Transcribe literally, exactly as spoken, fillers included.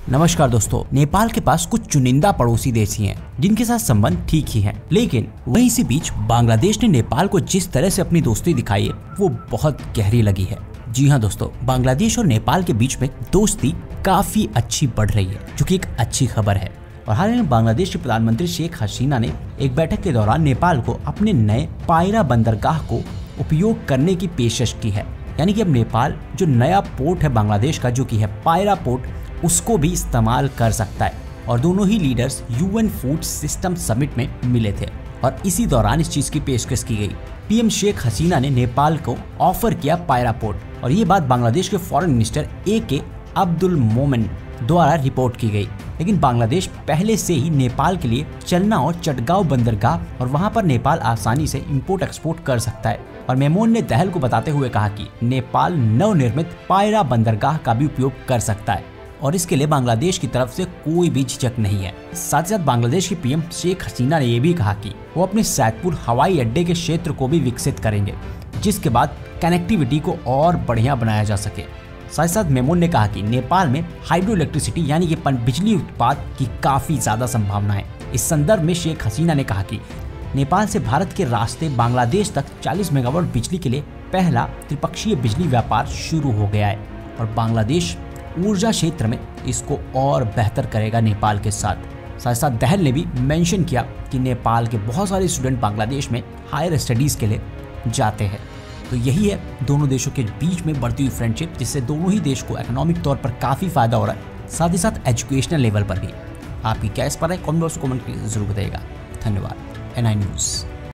नमस्कार दोस्तों, नेपाल के पास कुछ चुनिंदा पड़ोसी देश ही हैं जिनके साथ संबंध ठीक ही हैं, लेकिन वहीं से बीच बांग्लादेश ने नेपाल को जिस तरह से अपनी दोस्ती दिखाई है वो बहुत गहरी लगी है। जी हाँ दोस्तों, बांग्लादेश और नेपाल के बीच में दोस्ती काफी अच्छी बढ़ रही है, जो कि एक अच्छी खबर है। और हाल ही में बांग्लादेश के प्रधानमंत्री शेख हसीना ने एक बैठक के दौरान नेपाल को अपने नए पायरा बंदरगाह को उपयोग करने की पेशकश की है। यानी कि अब नेपाल जो नया पोर्ट है बांग्लादेश का, जो कि है पायरा पोर्ट, उसको भी इस्तेमाल कर सकता है। और दोनों ही leaders UN food system summit में मिले थे और इसी दौरान इस चीज की पेशकश की गई। पीएम शेख हसीना ने नेपाल को ऑफर किया पायरा पोर्ट, और ये बात बांग्लादेश के फॉरेन मिनिस्टर ए के अब्दुल मोमेन द्वारा रिपोर्ट की गई। लेकिन बांग्लादेश पहले से ही नेपाल के लिए चलना और चटगांव बंदरगाह और वहां पर नेपाल आसानी से इंपोर्ट एक्सपोर्ट कर सकता है। और मेमोन ने दहल को बताते हुए कहा कि नेपाल नवनिर्मित पायरा बंदरगाह का भी उपयोग कर सकता है और इसके लिए बांग्लादेश की तरफ से कोई भी झिझक नहीं है। साथ ही साथ बांग्लादेश की पीएम शेख हसीना ने यह भी कहा कि वो अपने सैदपुर हवाई अड्डे के क्षेत्र को भी विकसित करेंगे, जिसके बाद कनेक्टिविटी को और बढ़िया बनाया जा सके। साथ ही साथ मेमोन ने कहा कि नेपाल में हाइड्रो इलेक्ट्रिसिटी यानी कि बिजली उत्पाद की काफी ज्यादा संभावना है। इस संदर्भ में शेख हसीना ने कहा कि नेपाल से भारत के रास्ते बांग्लादेश तक चालीस मेगावाट बिजली के लिए पहला त्रिपक्षीय बिजली व्यापार शुरू हो गया है और बांग्लादेश ऊर्जा क्षेत्र में इसको और बेहतर करेगा नेपाल के साथ। साथ साथ दहल ने भी मेंशन किया कि नेपाल के बहुत सारे स्टूडेंट बांग्लादेश में हायर स्टडीज के लिए जाते हैं। तो यही है दोनों देशों के बीच में बढ़ती हुई फ्रेंडशिप, जिससे दोनों ही देश को इकोनॉमिक तौर पर काफी फायदा हो रहा है, साथ ही साथ एजुकेशनल लेवल पर भी। आपकी क्या इस पर है, कमेंट बॉक्स में कमेंट जरूर बताइएगा। धन्यवाद। N I news.